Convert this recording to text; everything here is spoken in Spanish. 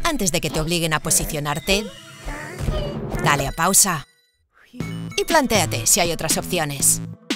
Antes de que te obliguen a posicionarte, dale a pausa y plantéate si hay otras opciones.